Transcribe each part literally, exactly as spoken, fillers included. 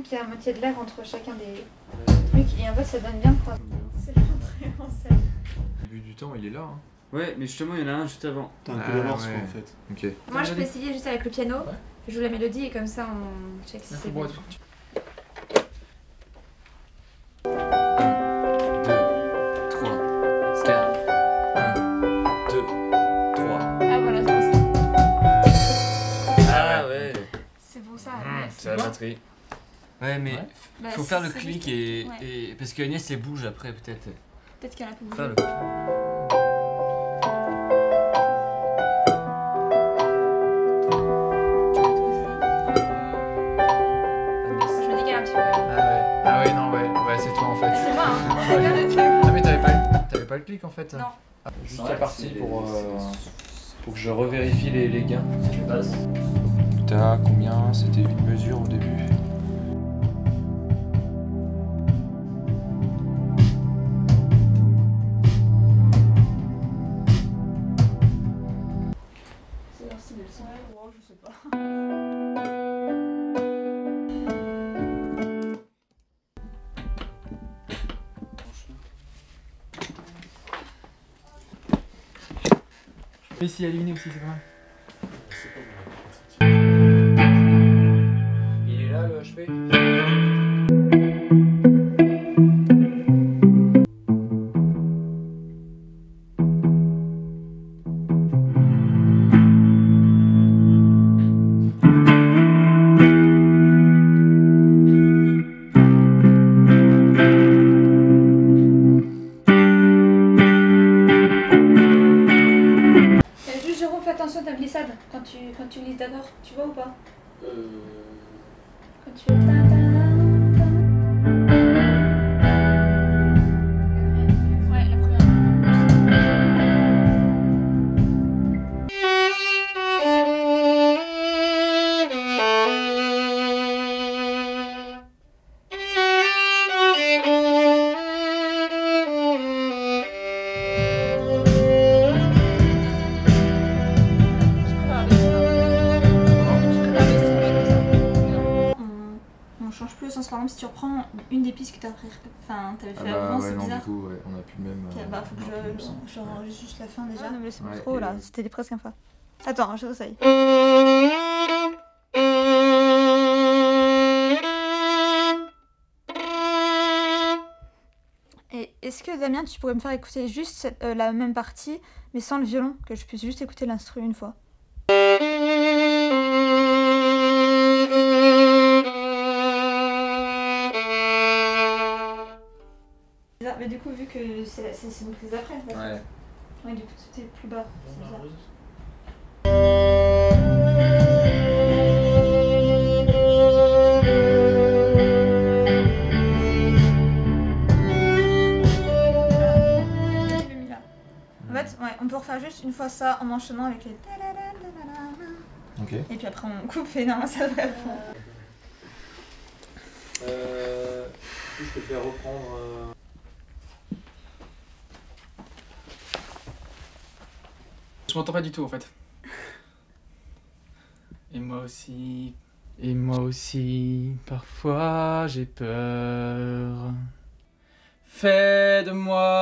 qu'il y a la moitié de l'air entre chacun des trucs et en fait ça donne bien froid. C'est l'entrée en scène. Le début du temps il est là. Hein. Ouais, mais justement il y en a un juste avant. T'as un Ah, peu d'avance ouais. quoi en fait. Ok. Moi je peux essayer juste avec le piano, Ouais. je joue la mélodie et comme ça on check si c'est bon. C'est la batterie. Ouais, mais ouais. Bah, faut faire le clic juste... et, ouais. et. Parce que Agnès, elle bouge après, peut-être. Peut-être qu'elle a pu bouger. Faire le... Je me décale un petit peu. Ah ouais, ah ouais, non, ouais, ouais, c'est toi en fait. C'est moi, hein. Ah, mais t'avais pas, t'avais pas le clic en fait. Non. Ah, juste la partie pour, euh, pour que je revérifie les, les gains. C'est basse. T'as combien? C'était une mesure au début. C'est leur style de son. Ouais, je sais pas. Mais si éliminé aussi, c'est pas mal. Il est là le H P? Fais attention à ta glissade quand tu, quand tu glisses d'accord, tu vois ou pas? Euh... Quand tu fais ta ta ta. Ouais, la première. Plus au sens par exemple si tu reprends une des pistes que t'as enfin, t'avais fait ah bah, avant ouais, c'est non, bizarre. Du coup ouais, on a plus le même. Okay, Euh, bah faut que je, je, je enregistre juste la fin déjà. Ah, non mais c'est ouais, trop et... là, c'était presque un fois. Attends, je réessaye. Et est-ce que Damien tu pourrais me faire écouter juste cette, euh, la même partie mais sans le violon, que je puisse juste écouter l'instru une fois? Mais du coup, vu que c'est une prise d'après, en fait. Ouais. Ouais, du coup, c'était plus bas. C'est bizarre. En fait, ouais, on peut refaire juste une fois ça en enchaînant avec les. Ok. Et puis après, on coupe et non, ça devrait être bon. Euh. Du coup, je te fais reprendre. Euh... Je m'entends pas du tout en fait. Et moi aussi. Et moi aussi, parfois j'ai peur. Fais de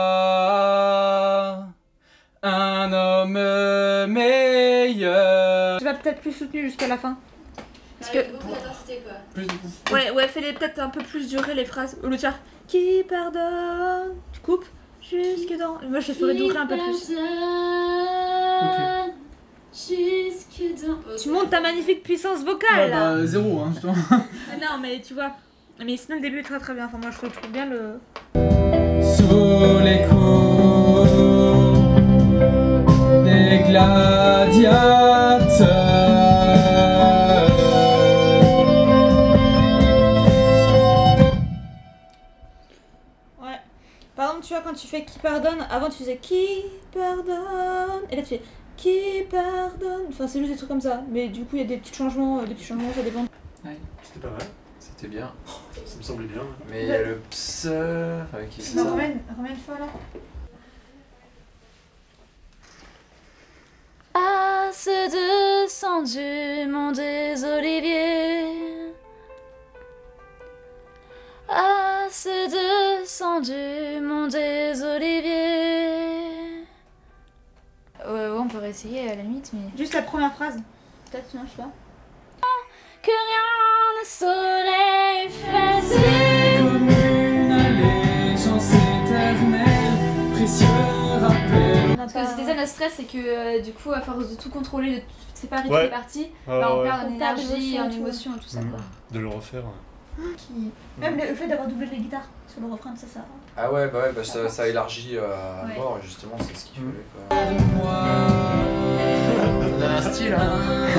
moi un homme meilleur. Tu vas peut-être plus soutenu jusqu'à la fin. Parce que. Beaucoup d'intensité quoi. Plus du coup. Ouais, ouais, fais-les peut-être un peu plus durer les phrases. Au lieu de faire qui pardonne. Tu coupes jusque dans. Moi je les ferais durer un peu plus. Okay. Jusque dans... Tu montes ta magnifique puissance vocale Ouais, là. bah, zéro hein, justement. Non mais tu vois. Mais sinon le début est très très bien. Enfin moi je trouve, je trouve bien le. Sous les coups des gladiateurs. Ouais. Par exemple tu vois quand tu fais qui pardonne, avant tu faisais qui pardonne. Et là tu fais qui pardonne. Enfin c'est juste des trucs comme ça. Mais du coup il y a des petits changements, des petits changements, ça dépend. Ouais. C'était pas mal. C'était bien. Ça me semblait bien. Mais il y a le ps. Enfin, qui c'est Non, ça? remets, remets une fois là. As descendu mon des oliviers, j'aurais essayé à la limite, mais. Juste la première phrase. Peut-être, non, je sais pas. Que rien ne saurait effacer. Comme une allégeance éternelle, précieux rappel. On a Parce que pas- c'était ça notre stress, c'est que euh, du coup, à force de tout contrôler, de tout séparer Ouais. toutes les parties, Ah, bah, on ouais. perd en On perd énergie, l'émotion en et tout. émotion et tout ça, Mm. quoi. De le refaire. ouais. Qui... Même le fait d'avoir doublé les guitares sur le refrain, ça, ça. Ah ouais, bah ouais, bah ça, ça élargit euh, à Ouais. mort, et justement, c'est ce qu'il Mm. fallait quoi. Ça donne un style, hein.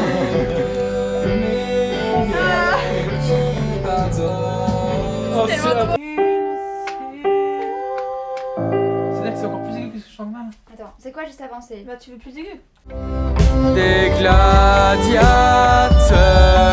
Oh, c'est la- C'est-à-dire que c'est encore plus aigu que ce que je chante mal. Attends, c'est quoi juste avant? C'est. Bah, tu veux plus aigu. Des gladiateurs.